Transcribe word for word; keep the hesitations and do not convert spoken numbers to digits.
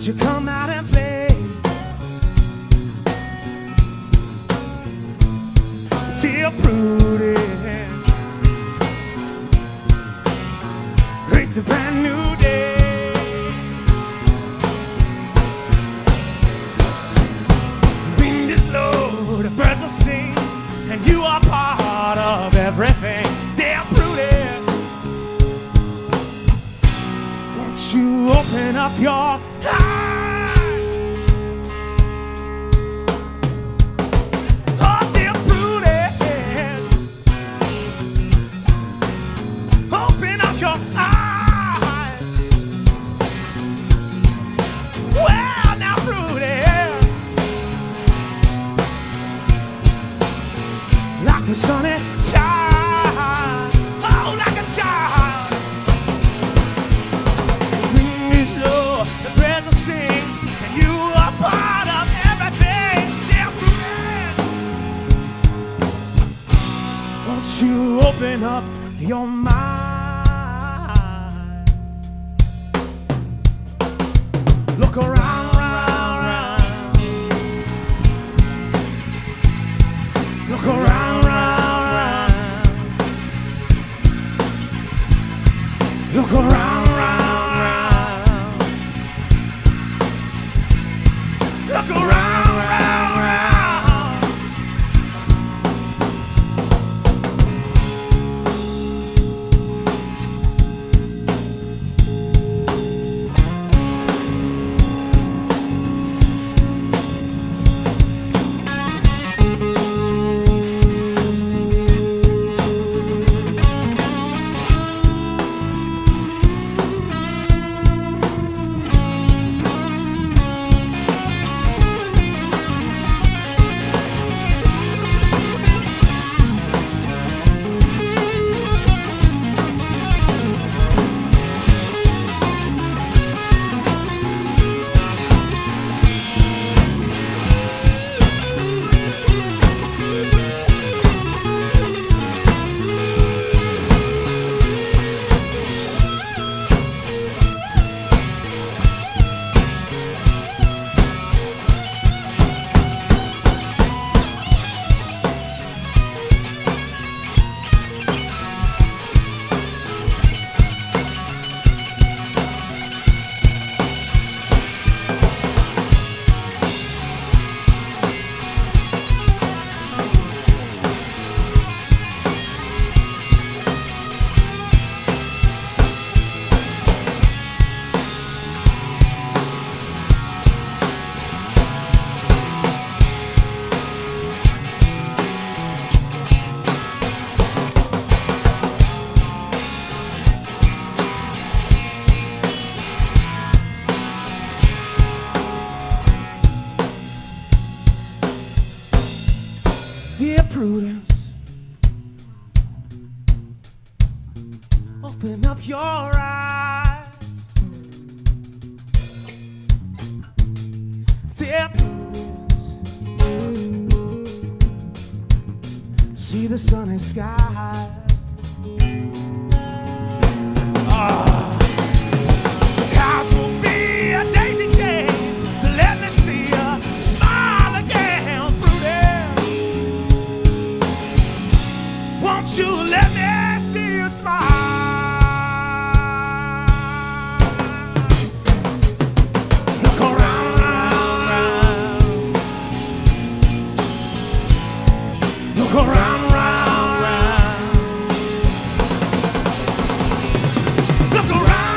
you come out and play? Till Prudence, greet the brand new day. Wind is low, the birds will sing, and you are part of everything. Dear Prudence, won't you open up your eyes? The sunny child, oh, like a child. The wind is low, the birds will sing, and you are part of everything. Dear Prudence, won't you open up your mind? Look around, round, round. Look around. Look around, round, round. Look around, round, round. Dear Prudence, open up your eyes. Dear Prudence, see the sunny skies. Oh, the clouds will be a daisy chain to let me see you smile again. Won't you let me see you smile? Look around, round, round. Look around, round, round. Look around.